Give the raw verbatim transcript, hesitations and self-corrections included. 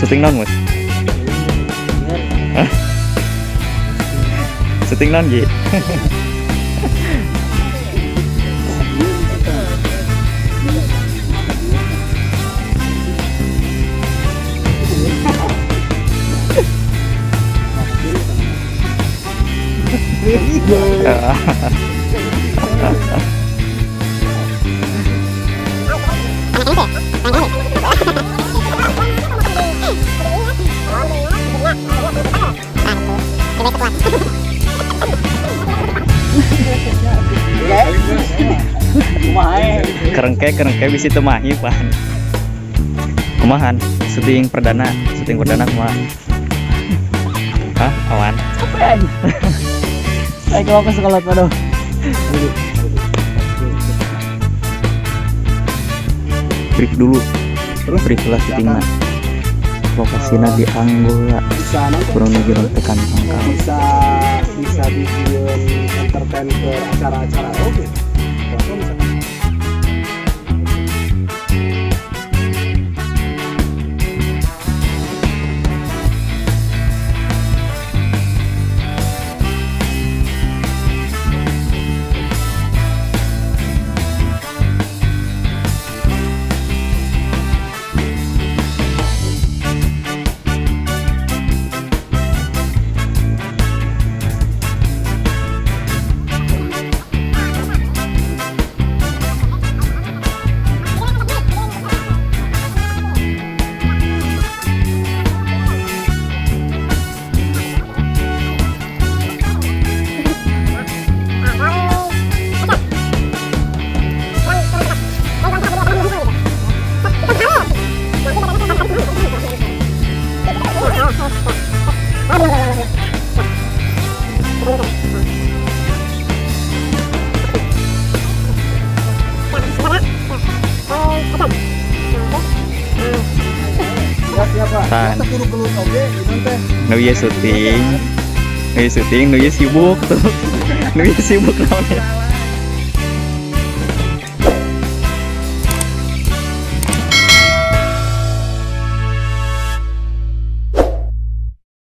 Syuting non mas? Hah? Syuting non Ji? Kerengke kerengke bisa temahi pan. Kumahan syuting perdana, syuting perdana kumaha? Hah, awan. Apaan? Saya kalau ke sekolah pada. Break dulu. Break kelas syuting mah. Lokasinya di Angola. Kurang lebih tekan pangkal. Bisa bisa bikin entertain ke acara-acara oke. Tan. Nuya syuting, nuya syuting, nuya sibuk tuh, nuya sibuk namanya.